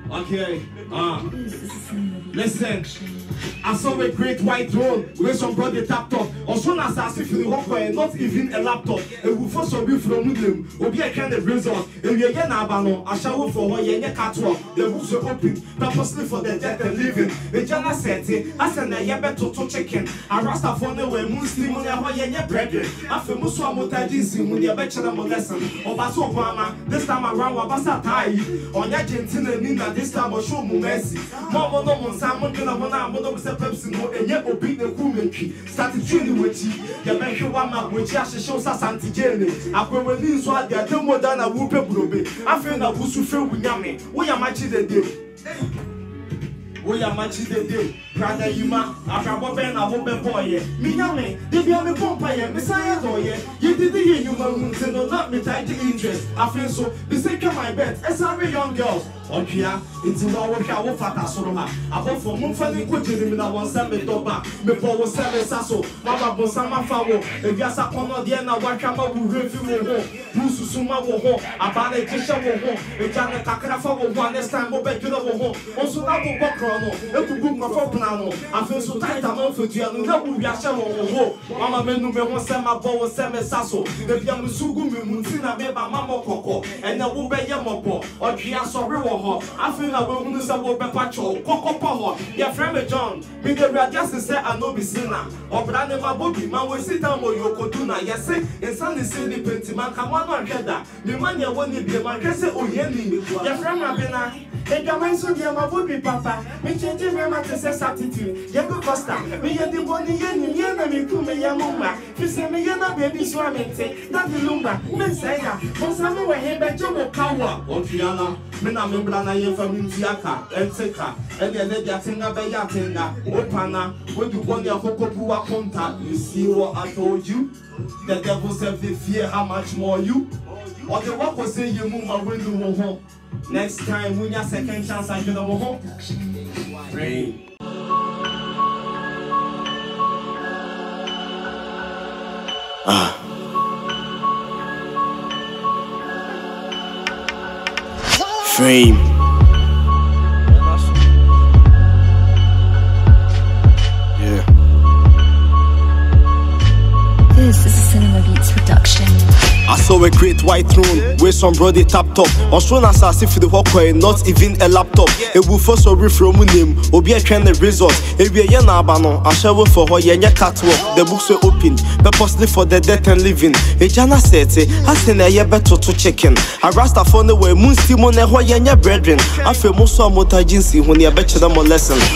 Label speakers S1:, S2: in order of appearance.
S1: Okay, listen. I saw a great white throne where some brother tapped up. Also, as I see for the walkway, not even a laptop. It will force a view from Muslim, or be a kind of resort. If you're a Nabano, I shall for her, you're catwalk. The books are open, purposely for the dead and living. The Jana said, I send a yabeto to chicken. I rasta for the way Muslim on your brethren. After Muslim Motajis, when you're better than lesson. Or Baso Mama, this time around Wabasa Tai. On Argentina, Nina, this time I'll show you mercy. Mama, no, Salmon, Pepsi, and yet obey the woman. Started training with you. The Banker Wama, which actually shows us anti Jenny. I will release what they are doing more than a whoopee brobe. I feel that we should feel with Yami. We are matching the day. We are matching the day. Brother Yuma, after Boben, I hope a boy. Miami, they be on the Pompire, Messiah, you did the human, so not me tied to interest. I feel so. The second my bet, as every young girls. Okia, it's in our shower fat as Roma. Above for Mumfani, which is in our Sammy Doba, before was 7 Sasso, Mama Bosama Fawo, if Yasa Pono Diana, Wakama will review Musuma will home, Abana Tisha will home, a Jana Takrafa will one this time, but you know, also that will walk chrono, a good book of Plano. I feel so tight, I'm on for you, and that will be a shower or home. Mama Menu Sema Bo, Seme Sasso, the Yamusugu Muntina Beba Mama Coco, and the Wube Yamopo, or Kiaso. I feel like we're going to say about Patrol, Coco Power, your friend John. Me the radiation say I know be sinner. Or brother my body, man we sit down with your Koduna. Yes, in Sunday City Pentiman, come on that. The man you want to be a man can say, oh, yeah, your friend Rabina. And your man so dear my body, Papa. Me changing my master's attitude. Yago Costa, me had the body, Yana, me come, Yamuma. You say me, Yana, baby, swimming, that the lumber. Men say that. For some way, he bet you Kawa. Or Fiana, Menam. Brana from Tiaka, and Seka, and then the Yatinga Bayatinga, Opana, when you want your Hokopua contact, you see what I told you? The devil said they fear how much more you, or the walk will say you move my window home. Next time, when your second chance, I get over home. Pray. Frame.
S2: Yeah.
S3: This is a Cinema Beats production.
S2: I saw a great white throne where some brother tapped up. On strong as if the walkway, not even a laptop. A woofer so from name, or be a kind of resort. If you're a Nabano, I shower for her, your catwalk. The books were opened, purposely for the dead and living. A Jana said, I send a better to chicken. I rasta for the way, Moon Simon and Hoya, your brethren. I feel most of Motajinsi when you're better than lesson.